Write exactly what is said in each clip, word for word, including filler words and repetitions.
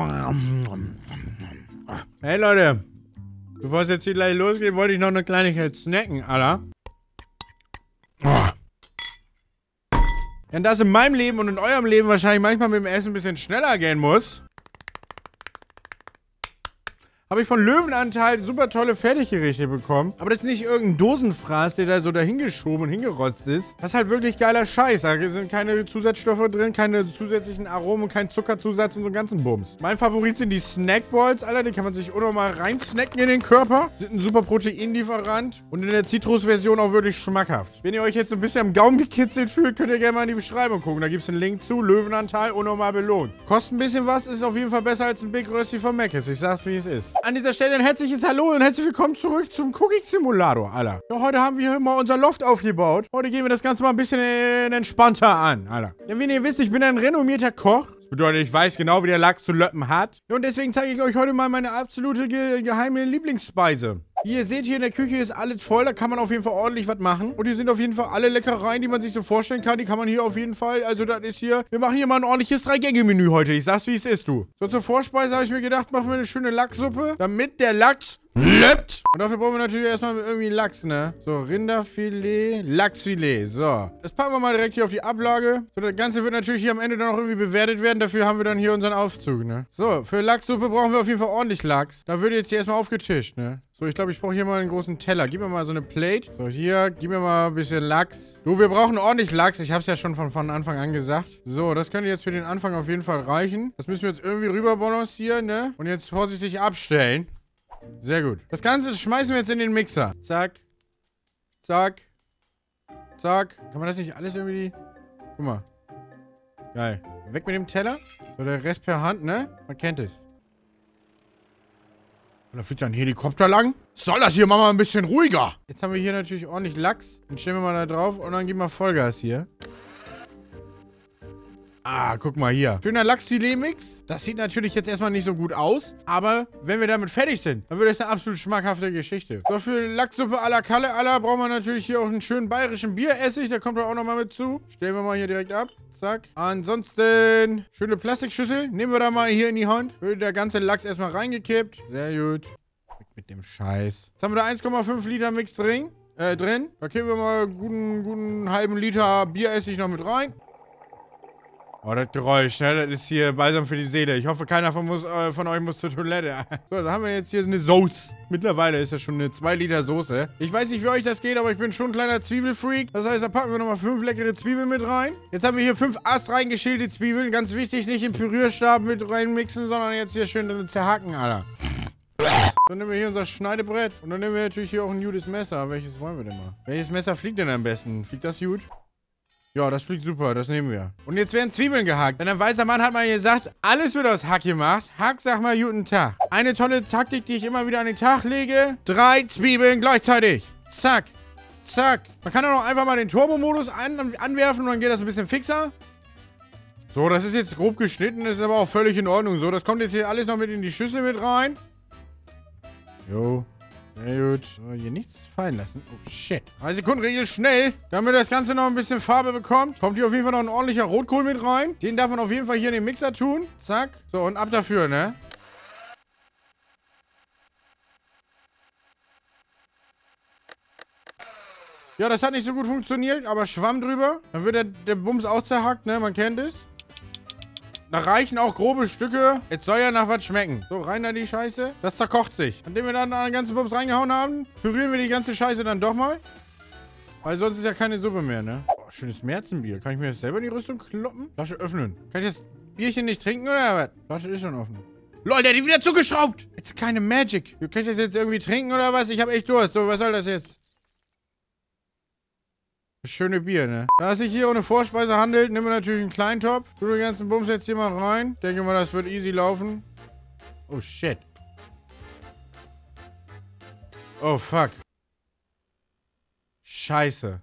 Hey Leute, bevor es jetzt hier gleich losgeht, wollte ich noch eine Kleinigkeit snacken, Alter. Denn das in meinem Leben und in eurem Leben wahrscheinlich manchmal mit dem Essen ein bisschen schneller gehen muss, habe ich von Löwenanteil super tolle Fertiggerichte bekommen. Aber das ist nicht irgendein Dosenfraß, der da so dahingeschoben und hingerotzt ist. Das ist halt wirklich geiler Scheiß. Da sind keine Zusatzstoffe drin, keine zusätzlichen Aromen, kein Zuckerzusatz und so einen ganzen Bums. Mein Favorit sind die Snackballs, Alter. Die kann man sich unnormal reinsnacken in den Körper. Sind ein super Proteinlieferant und in der Zitrusversion auch wirklich schmackhaft. Wenn ihr euch jetzt ein bisschen am Gaumen gekitzelt fühlt, könnt ihr gerne mal in die Beschreibung gucken. Da gibt es einen Link zu. Löwenanteil, unnormal belohnt. Kostet ein bisschen was, ist auf jeden Fall besser als ein Big Rösti von Mc's. Ich sag's, wie es ist. An dieser Stelle ein herzliches Hallo und herzlich willkommen zurück zum Cooking Simulator, Alter. Ja, heute haben wir hier mal unser Loft aufgebaut. Heute gehen wir das Ganze mal ein bisschen äh, entspannter an, Alter. Denn wie ihr wisst, ich bin ein renommierter Koch. Das bedeutet, ich weiß genau, wie der Lachs zu löppen hat. Ja, und deswegen zeige ich euch heute mal meine absolute ge geheime Lieblingsspeise. Wie ihr seht, hier in der Küche ist alles voll, da kann man auf jeden Fall ordentlich was machen. Und hier sind auf jeden Fall alle Leckereien, die man sich so vorstellen kann, die kann man hier auf jeden Fall, also das ist hier, wir machen hier mal ein ordentliches Drei-Gänge-Menü heute. Ich sag's, wie es ist, du. So, zur Vorspeise habe ich mir gedacht, machen wir eine schöne Lachssuppe, damit der Lachs lebt. Und dafür brauchen wir natürlich erstmal irgendwie Lachs, ne? So, Rinderfilet, Lachsfilet, so. Das packen wir mal direkt hier auf die Ablage. So, das Ganze wird natürlich hier am Ende dann auch irgendwie bewertet werden, dafür haben wir dann hier unseren Aufzug, ne? So, für Lachssuppe brauchen wir auf jeden Fall ordentlich Lachs. Da wird jetzt hier erstmal aufgetischt, ne? So, ich glaube, ich brauche hier mal einen großen Teller. Gib mir mal so eine Plate. So, hier, gib mir mal ein bisschen Lachs. Du, wir brauchen ordentlich Lachs. Ich habe es ja schon von, von Anfang an gesagt. So, das könnte jetzt für den Anfang auf jeden Fall reichen. Das müssen wir jetzt irgendwie rüber balancieren, ne? Und jetzt vorsichtig abstellen. Sehr gut. Das Ganze schmeißen wir jetzt in den Mixer. Zack. Zack. Zack. Kann man das nicht alles irgendwie... Guck mal. Geil. Weg mit dem Teller. So, der Rest per Hand, ne? Man kennt es. Und da fliegt ja ein Helikopter lang. Soll das hier mal ein bisschen ruhiger? Jetzt haben wir hier natürlich ordentlich Lachs. Den stellen wir mal da drauf und dann geben wir Vollgas hier. Ah, guck mal hier. Schöner Lachsfilet-Mix. Das sieht natürlich jetzt erstmal nicht so gut aus. Aber wenn wir damit fertig sind, dann wird das eine absolut schmackhafte Geschichte. So, für Lachssuppe à la Kalle à la brauchen wir natürlich hier auch einen schönen bayerischen Bieressig. Der kommt da auch nochmal mit zu. Stellen wir mal hier direkt ab. Zack. Ansonsten, schöne Plastikschüssel. Nehmen wir da mal hier in die Hand. Wird der ganze Lachs erstmal reingekippt. Sehr gut. Weg mit dem Scheiß. Jetzt haben wir da eins Komma fünf Liter Mix drin. Äh, drin. Da kippen wir mal einen guten, guten halben Liter Bieressig noch mit rein. Oh, das Geräusch, ne? Das ist hier balsam für die Seele. Ich hoffe, keiner von, muss, äh, von euch muss zur Toilette. So, da haben wir jetzt hier eine Sauce. Mittlerweile ist das schon eine zwei Liter Soße. Ich weiß nicht, wie euch das geht, aber ich bin schon ein kleiner Zwiebelfreak. Das heißt, da packen wir nochmal fünf leckere Zwiebeln mit rein. Jetzt haben wir hier fünf Ast reingeschälte Zwiebeln. Ganz wichtig, nicht im Pürierstab mit reinmixen, sondern jetzt hier schön zerhacken, Alter. Dann nehmen wir hier unser Schneidebrett. Und dann nehmen wir natürlich hier auch ein gutes Messer. Welches wollen wir denn mal? Welches Messer fliegt denn am besten? Fliegt das gut? Ja, das fliegt super, das nehmen wir. Und jetzt werden Zwiebeln gehackt. Denn ein weißer Mann hat mal gesagt, alles wird aus Hack gemacht. Hack, sag mal, guten Tag. Eine tolle Taktik, die ich immer wieder an den Tag lege. Drei Zwiebeln gleichzeitig. Zack. Zack. Man kann auch einfach mal den Turbo-Modus an anwerfen und dann geht das ein bisschen fixer. So, das ist jetzt grob geschnitten, das ist aber auch völlig in Ordnung. So, das kommt jetzt hier alles noch mit in die Schüssel mit rein. Jo. Sehr gut. So, hier nichts fallen lassen. Oh, shit. drei Sekunden Regel schnell. Damit das Ganze noch ein bisschen Farbe bekommt, kommt hier auf jeden Fall noch ein ordentlicher Rotkohl mit rein. Den darf man auf jeden Fall hier in den Mixer tun. Zack. So, und ab dafür, ne? Ja, das hat nicht so gut funktioniert, aber Schwamm drüber. Dann wird der, der Bums auch zerhackt, ne? Man kennt es. Da reichen auch grobe Stücke. Jetzt soll ja nach was schmecken. So, rein da die Scheiße. Das zerkocht sich. Nachdem wir dann den ganzen Bums reingehauen haben, pürieren wir die ganze Scheiße dann doch mal. Weil sonst ist ja keine Suppe mehr, ne? Oh, schönes Märzenbier. Kann ich mir das selber in die Rüstung kloppen? Flasche öffnen. Kann ich das Bierchen nicht trinken oder was? Flasche ist schon offen. Lol, der hat die wieder zugeschraubt. Jetzt keine Magic. Kann ich das jetzt irgendwie trinken oder was? Ich habe echt Durst. So, was soll das jetzt? Das schöne Bier, ne? Da es sich hier ohne Vorspeise handelt, nehmen wir natürlich einen kleinen Topf. Tu den ganzen Bums jetzt hier mal rein. Denke mal, das wird easy laufen. Oh, shit. Oh, fuck. Scheiße.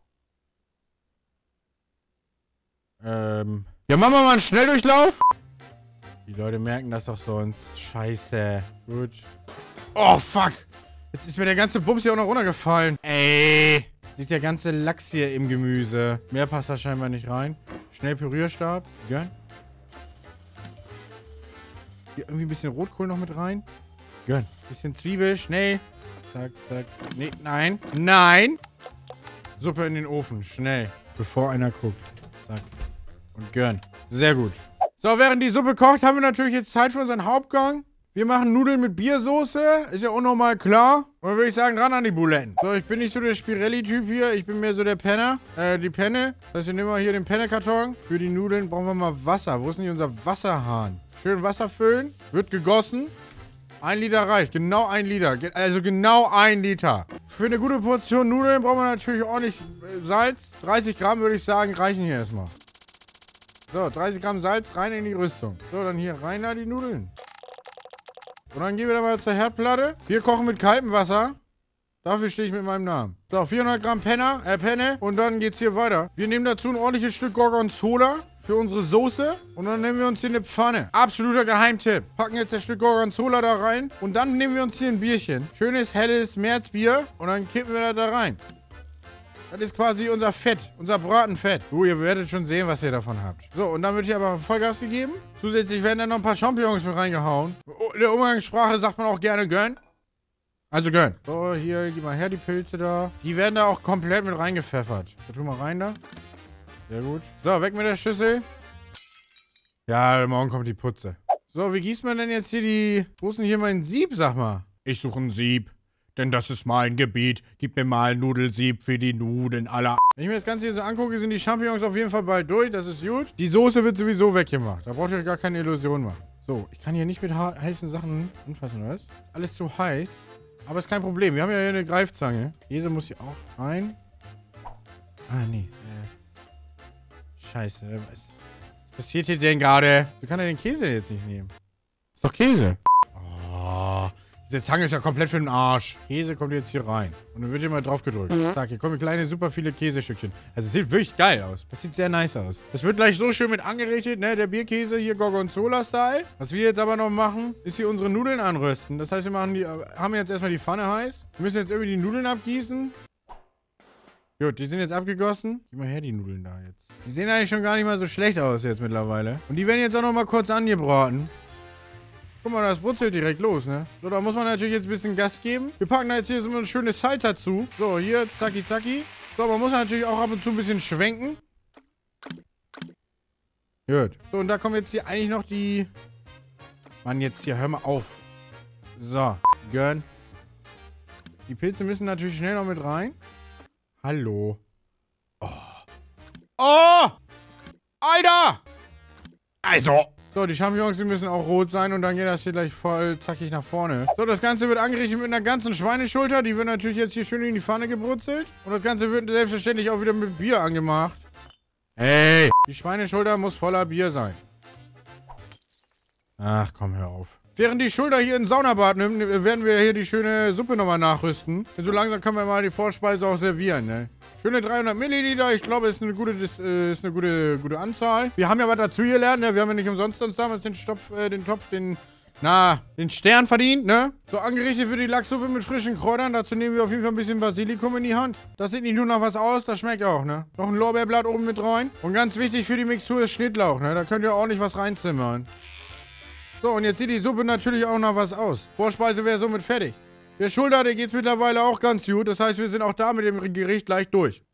Ähm. Ja, machen wir mal einen Schnelldurchlauf. Die Leute merken das doch sonst. Scheiße. Gut. Oh, fuck. Jetzt ist mir der ganze Bums hier auch noch runtergefallen. Ey. Liegt der ganze Lachs hier im Gemüse. Mehr passt da scheinbar nicht rein. Schnell Pürierstab. Gönn. Hier irgendwie ein bisschen Rotkohl noch mit rein. Gönn. Bisschen Zwiebel, schnell. Zack, zack. Nee, nein. Nein. Suppe in den Ofen, schnell. Bevor einer guckt. Zack. Und gönn. Sehr gut. So, während die Suppe kocht, haben wir natürlich jetzt Zeit für unseren Hauptgang. Wir machen Nudeln mit Biersoße. Ist ja auch nochmal klar. Und dann würde ich sagen, ran an die Buletten. So, ich bin nicht so der Spirelli-Typ hier. Ich bin mehr so der Penner. Äh, die Penne. Das heißt, wir nehmen mal hier den Pennekarton. Für die Nudeln brauchen wir mal Wasser. Wo ist denn hier unser Wasserhahn? Schön Wasser füllen. Wird gegossen. Ein Liter reicht. Genau ein Liter. Also genau ein Liter. Für eine gute Portion Nudeln brauchen wir natürlich ordentlich Salz. dreißig Gramm würde ich sagen, reichen hier erstmal. So, dreißig Gramm Salz rein in die Rüstung. So, dann hier rein da die Nudeln. Und dann gehen wir da mal zur Herdplatte. Wir kochen mit kaltem Wasser. Dafür stehe ich mit meinem Namen. So, vierhundert Gramm Penner, äh, Penne. Und dann geht's hier weiter. Wir nehmen dazu ein ordentliches Stück Gorgonzola für unsere Soße. Und dann nehmen wir uns hier eine Pfanne. Absoluter Geheimtipp. Packen jetzt das Stück Gorgonzola da rein. Und dann nehmen wir uns hier ein Bierchen. Schönes, helles Märzbier. Und dann kippen wir das da rein. Das ist quasi unser Fett, unser Bratenfett. Uh, ihr werdet schon sehen, was ihr davon habt. So, und dann wird hier aber Vollgas gegeben. Zusätzlich werden dann noch ein paar Champignons mit reingehauen. In der Umgangssprache sagt man auch gerne gönn. Also gönn. So, hier, gib mal her die Pilze da. Die werden da auch komplett mit reingepfeffert. So, tu mal rein da. Sehr gut. So, weg mit der Schüssel. Ja, morgen kommt die Putze. So, wie gießt man denn jetzt hier die... Wo ist denn hier mein Sieb, sag mal? Ich suche ein Sieb. Denn das ist mein Gebiet. Gib mir mal ein Nudelsieb für die Nudeln aller. Wenn ich mir das Ganze hier so angucke, sind die Champignons auf jeden Fall bald durch. Das ist gut. Die Soße wird sowieso weggemacht. Da braucht ihr euch gar keine Illusion machen. So, ich kann hier nicht mit heißen Sachen anfassen, oder was? Ist alles zu heiß. Aber ist kein Problem. Wir haben ja hier eine Greifzange. Käse muss hier auch rein. Ah, nee. Äh. Scheiße. Was passiert hier denn gerade? So kann er den Käse jetzt nicht nehmen. Ist doch Käse. Oh. Diese Zange ist ja komplett für den Arsch. Käse kommt jetzt hier rein. Und dann wird hier mal drauf gedrückt. Zack, hier kommen kleine, super viele Käsestückchen. Also es sieht wirklich geil aus. Das sieht sehr nice aus. Das wird gleich so schön mit angerichtet, ne? Der Bierkäse hier Gorgonzola-Style. Was wir jetzt aber noch machen, ist hier unsere Nudeln anrösten. Das heißt, wir machen die, haben jetzt erstmal die Pfanne heiß. Wir müssen jetzt irgendwie die Nudeln abgießen. Gut, die sind jetzt abgegossen. Gib mal her, die Nudeln da jetzt. Die sehen eigentlich schon gar nicht mal so schlecht aus jetzt mittlerweile. Und die werden jetzt auch noch mal kurz angebraten. Guck mal, das brutzelt direkt los, ne? So, da muss man natürlich jetzt ein bisschen Gas geben. Wir packen da jetzt hier so ein schönes Salz dazu. So, hier, zacki, zacki. So, man muss natürlich auch ab und zu ein bisschen schwenken. Gut. So, und da kommen jetzt hier eigentlich noch die... Mann, jetzt hier, hör mal auf. So, gönn. Die Pilze müssen natürlich schnell noch mit rein. Hallo. Oh. Oh! Alter! Also... So, die Champignons, die müssen auch rot sein und dann geht das hier gleich voll zackig nach vorne. So, das Ganze wird angerichtet mit einer ganzen Schweineschulter. Die wird natürlich jetzt hier schön in die Pfanne gebrutzelt. Und das Ganze wird selbstverständlich auch wieder mit Bier angemacht. Hey! Die Schweineschulter muss voller Bier sein. Ach, komm, hör auf. Während die Schulter hier in Saunabad nimmt, werden wir hier die schöne Suppe nochmal nachrüsten. Und so langsam können wir mal die Vorspeise auch servieren, ne? Schöne dreihundert Milliliter, ich glaube, ist eine gute, ist, äh, ist eine gute, gute Anzahl. Wir haben ja was dazu gelernt, ne? Wir haben ja nicht umsonst uns damals den, Stopf, äh, den Topf, den, na, den Stern verdient, ne? So angerichtet für die Lachssuppe mit frischen Kräutern. Dazu nehmen wir auf jeden Fall ein bisschen Basilikum in die Hand. Das sieht nicht nur nach was aus, das schmeckt auch, ne? Noch ein Lorbeerblatt oben mit rein. Und ganz wichtig für die Mixtur ist Schnittlauch, ne? Da könnt ihr ordentlich was reinzimmern. So, und jetzt sieht die Suppe natürlich auch nach was aus. Vorspeise wäre somit fertig. Der Schulter, der geht's mittlerweile auch ganz gut. Das heißt, wir sind auch da mit dem Gericht gleich durch.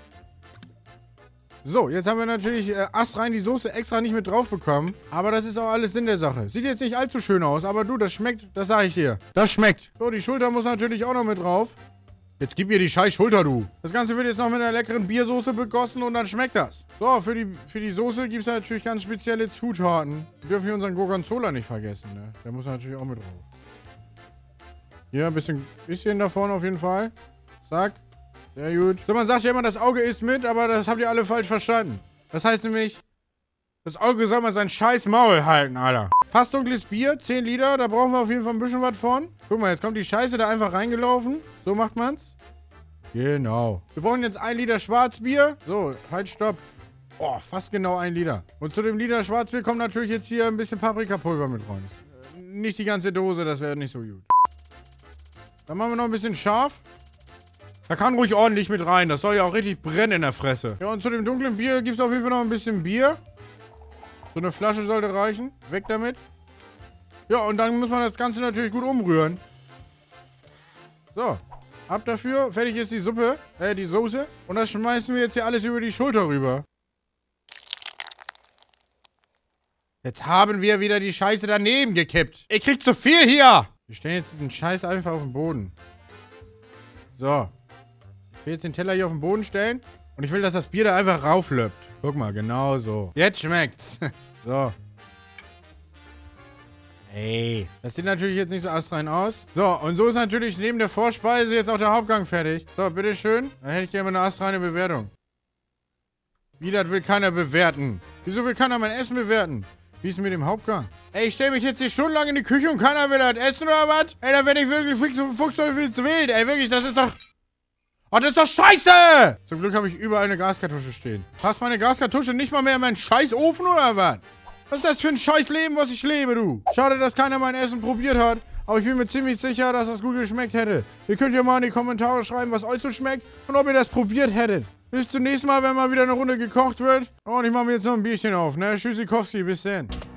So, jetzt haben wir natürlich äh, astrein die Soße extra nicht mit drauf bekommen. Aber das ist auch alles Sinn der Sache. Sieht jetzt nicht allzu schön aus, aber du, das schmeckt, das sage ich dir. Das schmeckt. So, die Schulter muss natürlich auch noch mit drauf. Jetzt gib mir die scheiß Schulter, du. Das Ganze wird jetzt noch mit einer leckeren Biersoße begossen und dann schmeckt das. So, für die, für die Soße gibt es natürlich ganz spezielle Zutaten. Wir dürfen hier unseren Gorgonzola nicht vergessen, ne? Der muss natürlich auch mit drauf. Hier, ein bisschen, bisschen da vorne auf jeden Fall. Zack. Sehr gut. So, man sagt ja immer, das Auge isst mit, aber das habt ihr alle falsch verstanden. Das heißt nämlich, das Auge soll mal sein scheiß Maul halten, Alter. Fast dunkles Bier, zehn Liter, da brauchen wir auf jeden Fall ein bisschen was von. Guck mal, jetzt kommt die Scheiße da einfach reingelaufen. So macht man's. Genau. Wir brauchen jetzt ein Liter Schwarzbier. So, halt, stopp. Oh, fast genau ein Liter. Und zu dem Liter Schwarzbier kommt natürlich jetzt hier ein bisschen Paprikapulver mit rein. Nicht die ganze Dose, das wäre nicht so gut. Dann machen wir noch ein bisschen scharf. Da kann ruhig ordentlich mit rein. Das soll ja auch richtig brennen in der Fresse. Ja, und zu dem dunklen Bier gibt es auf jeden Fall noch ein bisschen Bier. So eine Flasche sollte reichen. Weg damit. Ja, und dann muss man das Ganze natürlich gut umrühren. So. Ab dafür. Fertig ist die Suppe. Äh, die Soße. Und das schmeißen wir jetzt hier alles über die Schulter rüber. Jetzt haben wir wieder die Scheiße daneben gekippt. Ich krieg zu viel hier. Wir stellen jetzt diesen Scheiß einfach auf den Boden. So. Ich will jetzt den Teller hier auf den Boden stellen. Und ich will, dass das Bier da einfach rauflöppt. Guck mal, genau so. Jetzt schmeckt's. So. Hey. Das sieht natürlich jetzt nicht so astrein aus. So, und so ist natürlich neben der Vorspeise jetzt auch der Hauptgang fertig. So, bitteschön. Dann hätte ich gerne mal eine astreine Bewertung. Wie, das will keiner bewerten? Wieso will keiner mein Essen bewerten? Wie ist mit dem Hauptgang? Ey, ich stelle mich jetzt hier stundenlang in die Küche und keiner will das essen oder was? Ey, da werde ich wirklich fuchsteufel zu wild. Ey, wirklich, das ist doch... Oh, das ist doch scheiße! Zum Glück habe ich überall eine Gaskartusche stehen. Passt meine Gaskartusche nicht mal mehr in meinen Scheißofen oder was? Was ist das für ein Scheißleben, was ich lebe, du? Schade, dass keiner mein Essen probiert hat. Aber ich bin mir ziemlich sicher, dass das gut geschmeckt hätte. Ihr könnt ja mal in die Kommentare schreiben, was euch so schmeckt und ob ihr das probiert hättet. Bis zum nächsten Mal, wenn mal wieder eine Runde gekocht wird. Und ich mache mir jetzt noch ein Bierchen auf, ne? Tschüssikowski, bis dann.